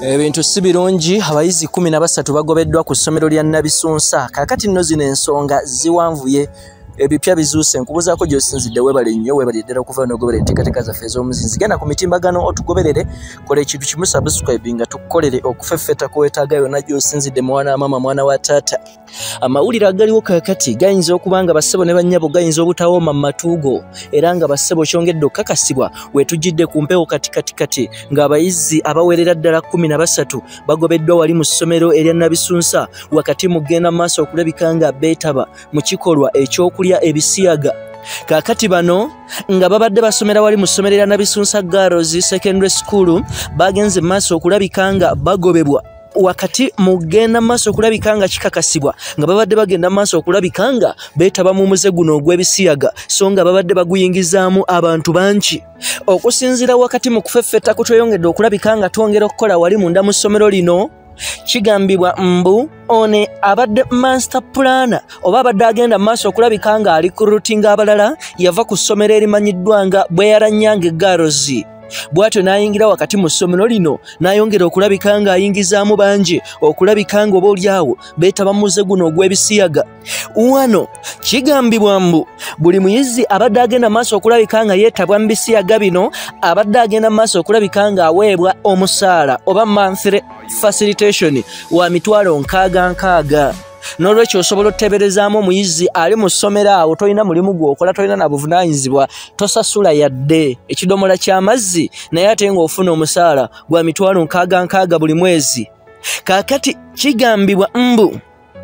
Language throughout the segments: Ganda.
Ebintu si birungi. Abayizi 13 bagobeddwa ku ssomero lya Nabisunsa. Kakati nno zino ensonga ziwanvuye ebipya bizuuse. Nkubuzaako gy'osinzidde webale nnyo, webaliddala okuva n'ogoberera enteekateeka zaffe ez'omuzinzi. Genda ku mitimbagano otugoberere, kola ekintu kimu subscribe nga tukukolere okufeffeta kwetaaga yonna gy'osinzidde mwana wa mama mwana wa taata. Amawulire agaliwo kakati gayinza okuba nga bassebo ne bannyabo gayinza obutawooma mu matuugo, era nga bassebo kyongedde okukakasibwa wetujjidde ku mpewo kati ng'abayizi abawerera ddala 13 bagobeddwa wali mu ssomero erya Nabisunsa wakati mu kugenda mu maaso okulabika nga beetaba mu kikolwa ekyokulya ebisiyaga. Kakati bano nga babadde basomera wali mu ssomero erya Nabisunsa Girls Secondary School bagenze mu maaso okulabika nga bagobebwa wakati mugenda maaso okulabika nga kikakasibwa nga babadde bagenda maaso okulabika nga beetaba mu muze guno ogw'ebisiyaga, so nga babadde baguyingizaamu abantu bangi. Okusinziira wakati mu kufeffeta kutweyongedde okulabika nga twongera okukola wali munda mu ssomero lino, kigambibwa mbu one abadde master planner oba abadde agenda maaso okulabika nga ali ku routing abalala yava ku ssomero erimanyiddwa nga Bweranyange Girls. Bwatyo n'ayingira wakati mu ssomero lino n'ayongera okulabika nga ayingizaamu bangi okulabika nga obaolyawo beetaba muze guno ogw'ebisiyaga. Wano kigambibwa mbu buli muyizi abadde agenda maaso okulabika nga yeetabwa mu bisiyaga bino abadde agenda maaso okulabika nga aweebwa omusaala oba monthly facilitation wa $60,000. N'olwekyo osobola oteberezaamu omuyizi ali mu ssomero awo, tolina mulimu gw'okola, tolina na buvunaanyizibwa, tosasula yadde ekidomola ky'amazzi, naye ate ng'ofuna omusaala gwa $60,000 buli mwezi. Kaakati kigambibwa mbu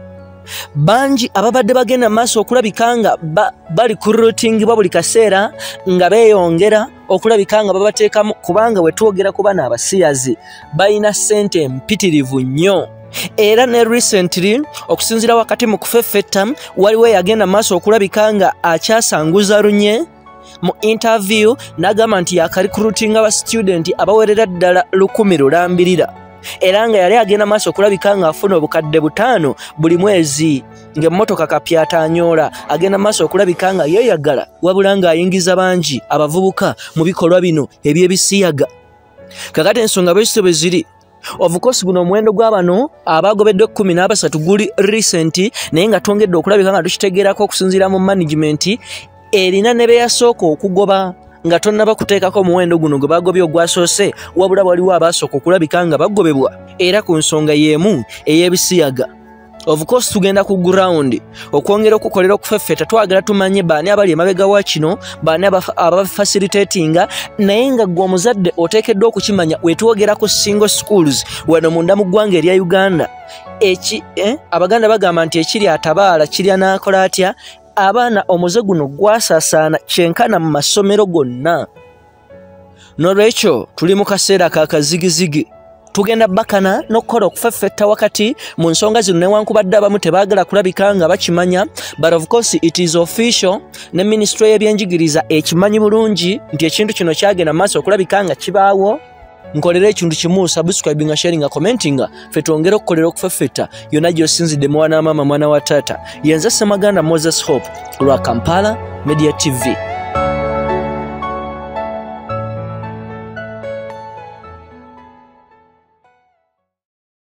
bangi ababadde bagenda maaso okulabika nga bali ku routingibwa buli kaseera nga beeyongera okulabika nga babateekamu, kubanga bwe twogera ku bano abasiyazi balina ssente mpitirivu nnyo. Era ne recently okusinziira wakati mu kufeffeta waliwo yagenda maaso okulabika nga akyasanguza lunye mu interview n'agamba nti yakarikrutinga aba student abawerera ddala 100 era nga yali agenda maaso okulabika nga afuna obukadde 5 buli mwezi ng'emmotoka kapyata anyoola, agenda maaso okulabika nga yeeyagala wabula ng'ayingiza bangi abavubuka mu bikolwa bino eby'ebisiyaga. Kakati ensonga bwe ziri, of course guno omuwendo gw'abano abagobeddwa 13 guli recent, naye nga twongedde okulabika nga tukitegeerako okusinziira mu management erina ne beyasooka okugoba nga tonnaba kuteekako omuwendo guno gwe bagobye ogwasoose, wabula waliwo abaasooka okulabika nga bagobebwa era ku nsonga y'emu ey'ebisiyaga. Of course tugenda ku ground okwongera okukolera okufeffeta, twagala tumanye baani abali emabega wa kino, baani abafacilitatinga, naye nga gwe omuzadde oteekeddwa okukimanya wetwogera ku single schools wano munda mu ggwanga erya Uganda. Abaganda bagamba nti ekiri atabaala kirya n'akola atya. Abaana omuze guno gwasaasaana kyenkana mu masomero gonna. N'olwekyo tuli mu kaseera ka kazigizigi. Tugenda bakana n'okukola okufeffetta wakati mu nsonga zino newankubadde abamu tebaagala kulabika nga bakimanya, but of course it is official. Ne ministry y'ebyenjigiriza ekimanyi bulungi nti ekintu kino kyagenda maaso okulabika nga kibaawo. Nkolera ekintu kimu, subscribing, sharing, commenting, ffe twongera okukolera okufeffetta yonna gy'osinzidde mwana wa mama mwana wa taata. Yenze Ssemaganda Moses Hope lwa Kampala Media TV.